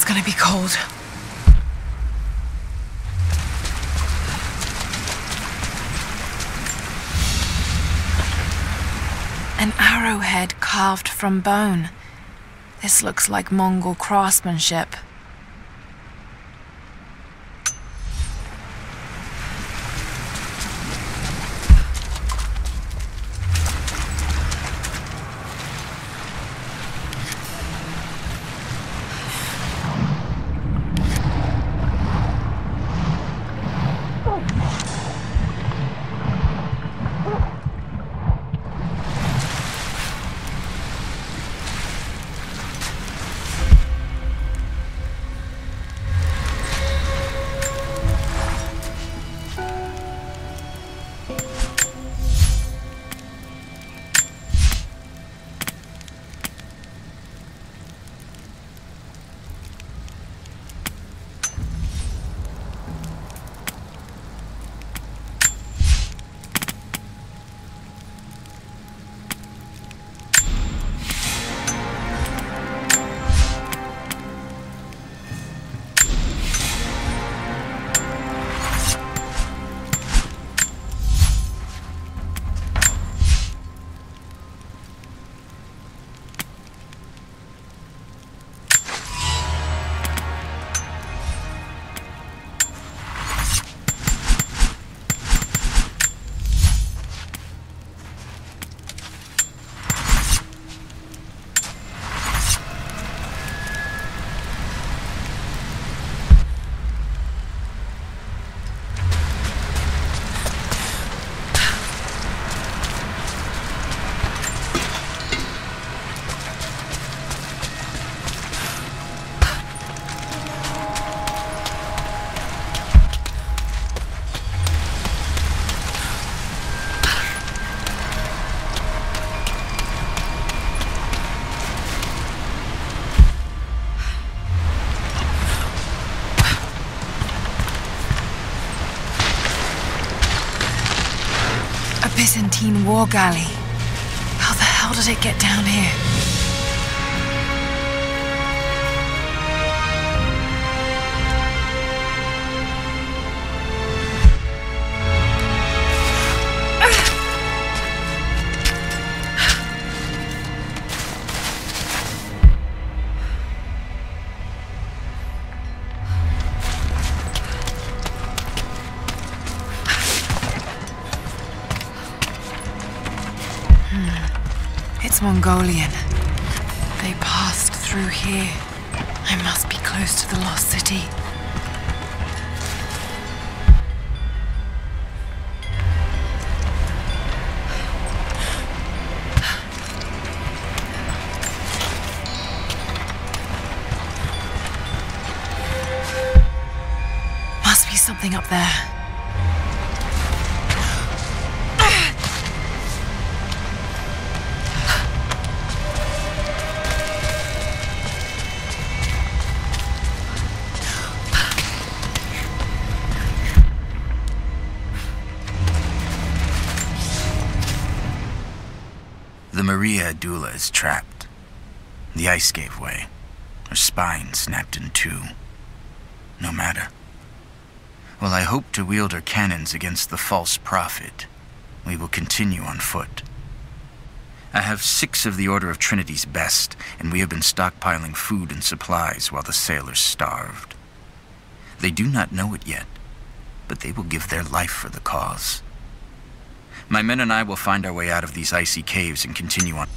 It's gonna be cold. An arrowhead carved from bone. This looks like Mongol craftsmanship. Byzantine war galley. How the hell did it get down here? It's Mongolian. They passed through here. I must be close to the lost city. Must be something up there. The Maria Adula is trapped. The ice gave way. Her spine snapped in two. No matter. While I hope to wield her cannons against the false prophet, we will continue on foot. I have 6 of the Order of Trinity's best, and we have been stockpiling food and supplies while the sailors starved. They do not know it yet, but they will give their life for the cause. My men and I will find our way out of these icy caves and continue on.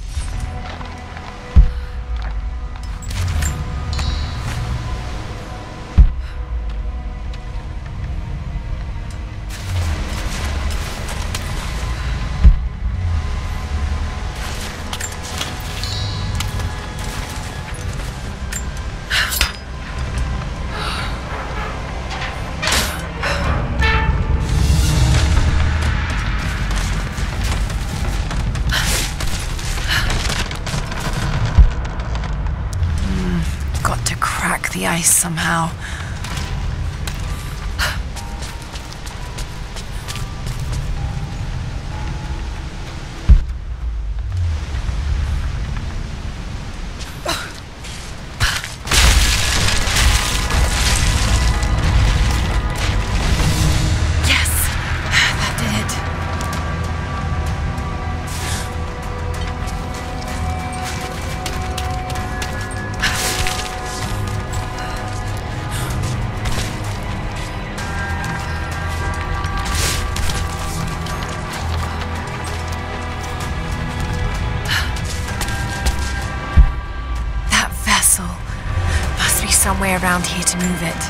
The ice somehow. some way around here to move it.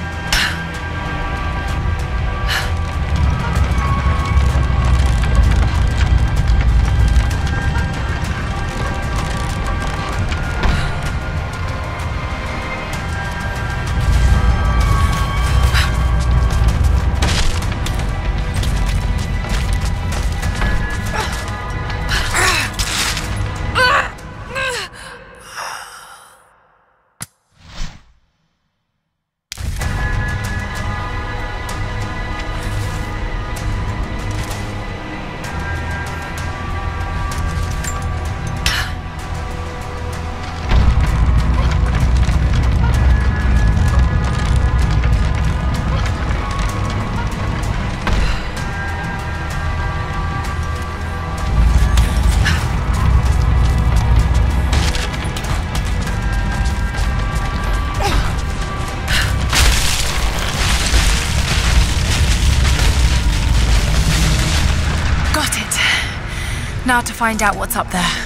Now to find out what's up there.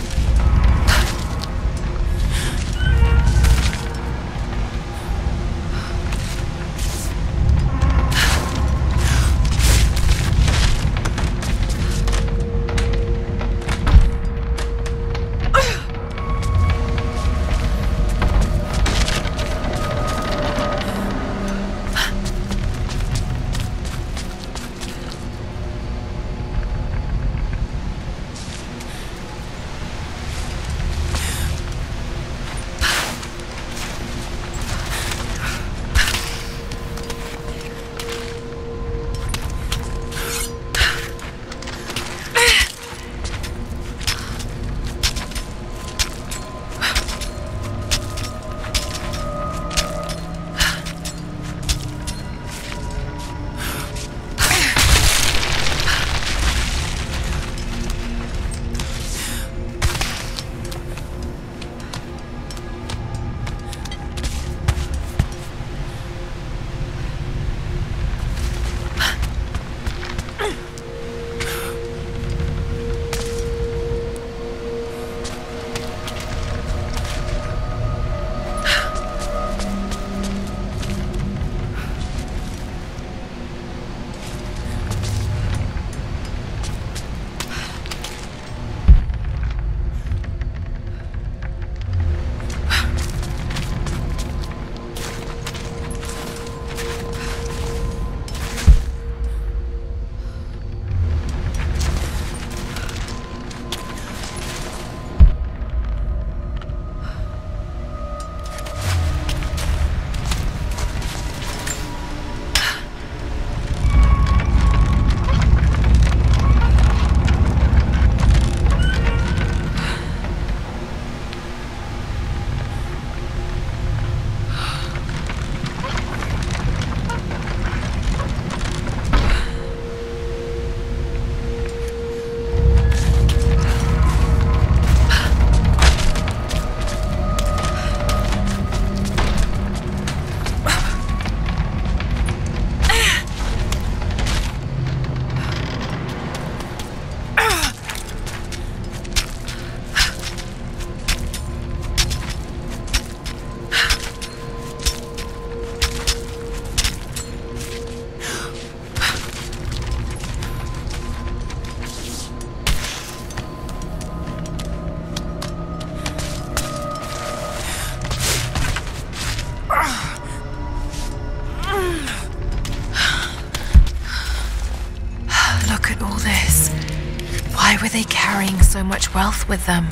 Why were they carrying so much wealth with them?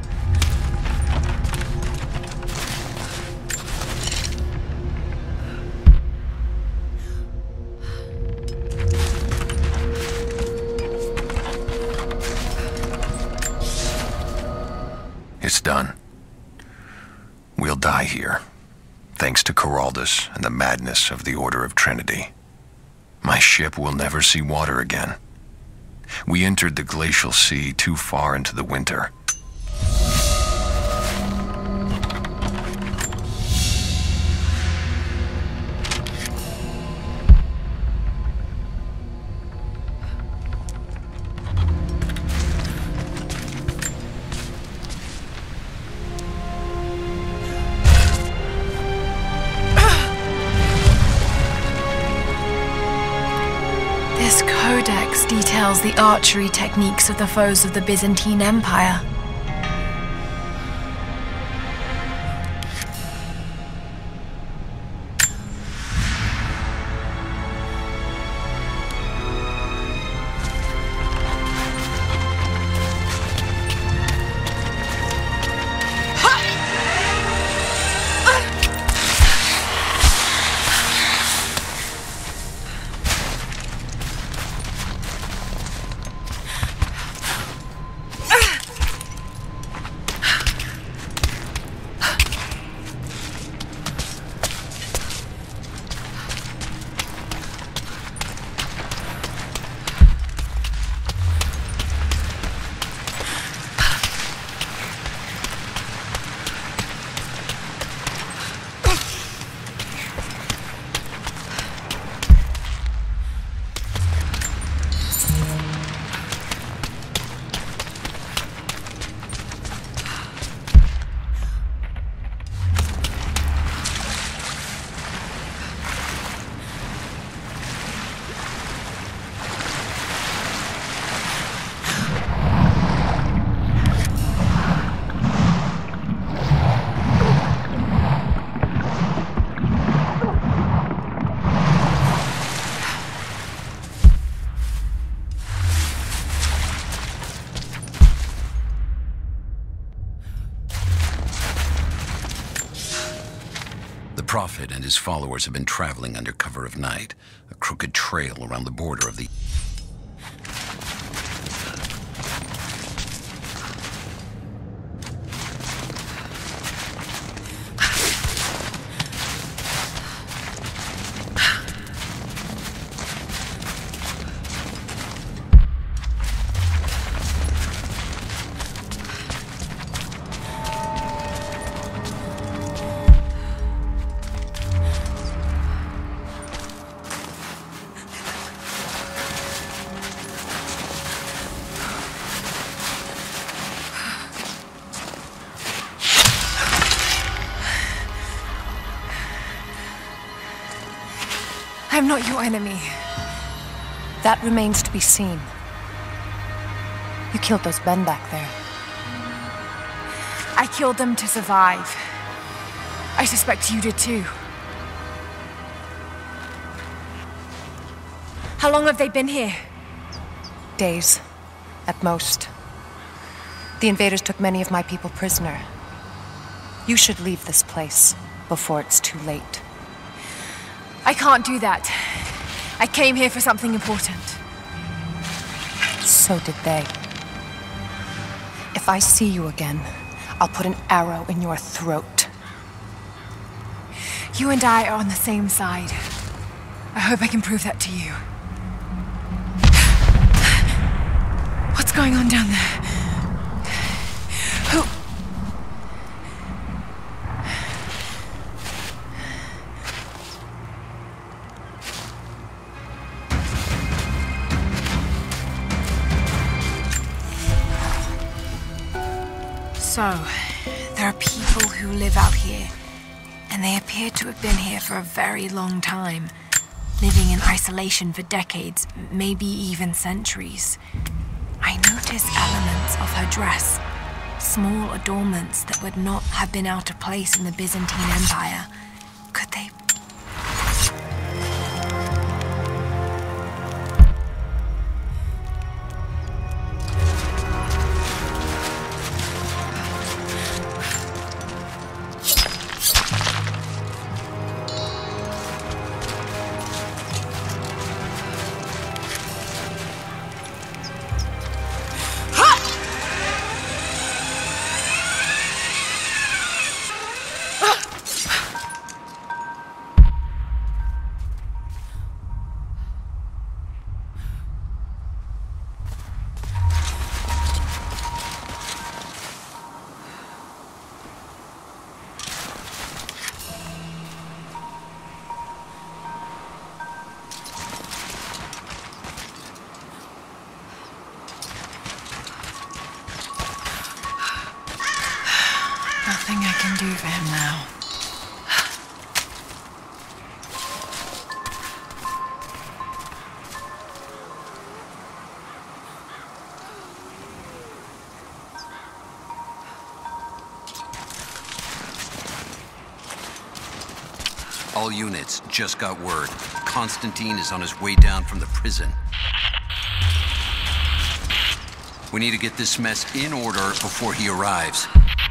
It's done. We'll die here, thanks to Coraldus and the madness of the Order of Trinity. My ship will never see water again. We entered the glacial sea too far into the winter. codex details the archery techniques of the foes of the Byzantine Empire. The Prophet and his followers have been traveling under cover of night, a crooked trail around the border of the... I'm not your enemy. That remains to be seen. You killed those men back there. I killed them to survive. I suspect you did too. How long have they been here? Days, at most. The invaders took many of my people prisoner. You should leave this place before it's too late. I can't do that. I came here for something important. So did they. If I see you again, I'll put an arrow in your throat. You and I are on the same side. I hope I can prove that to you. What's going on down there? Who? So, there are people who live out here, and they appear to have been here for a very long time, living in isolation for decades, maybe even centuries. I notice elements of her dress, small adornments that would not have been out of place in the Byzantine Empire. Could they... Nothing I can do for him now. All units, just got word. Constantine is on his way down from the prison. We need to get this mess in order before he arrives.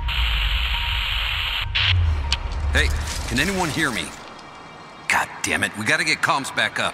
Hey, can anyone hear me? God damn it, we gotta get comms back up.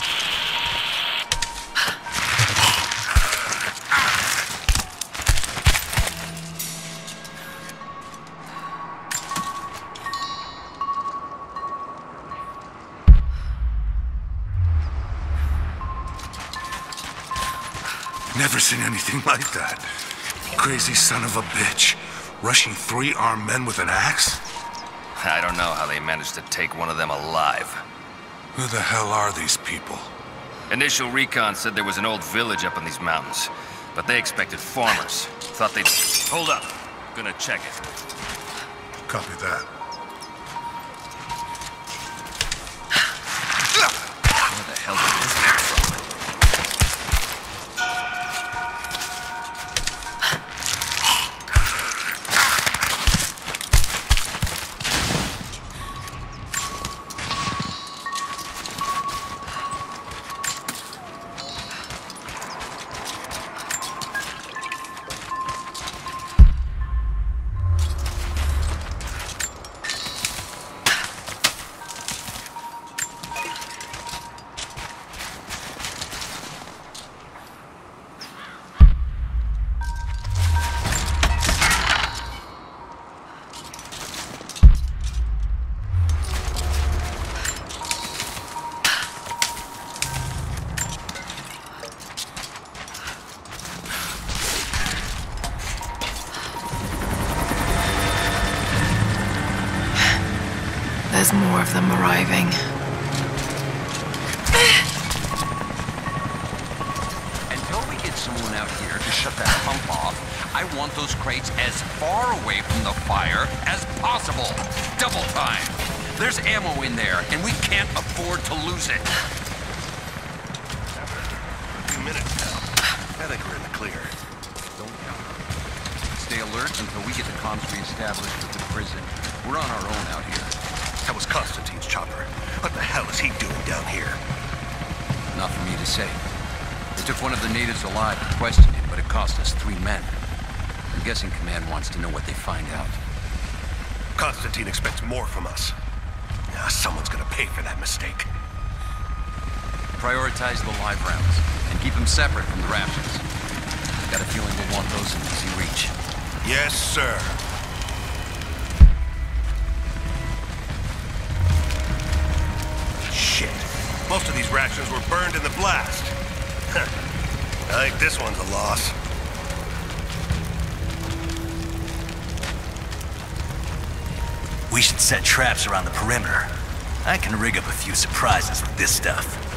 Never seen anything like that. Crazy son of a bitch. Rushing 3 armed men with an axe? I don't know how they managed to take one of them alive. Who the hell are these people? Initial recon said there was an old village up in these mountains, but they expected farmers. Thought they'd... Hold up. Gonna check it. Copy that. Where the hell did this come from? There's more of them arriving. Until we get someone out here to shut that pump off, I want those crates as far away from the fire as possible. Double time. There's ammo in there, and we can't afford to lose it. A few minutes now. I think we're in the clear. Don't count. Stay alert until we get the comms reestablished with the prison. We're on our own out here. That was Constantine's chopper. What the hell is he doing down here? Not for me to say. They took one of the natives alive and questioned him, but it cost us 3 men. I'm guessing Command wants to know what they find out. Constantine expects more from us. Someone's gonna pay for that mistake. Prioritize the live rounds, and keep them separate from the rations. Got a feeling we'll want those in easy reach. Yes, sir. Shit. Most of these rations were burned in the blast. I think this one's a loss. We should set traps around the perimeter. I can rig up a few surprises with this stuff.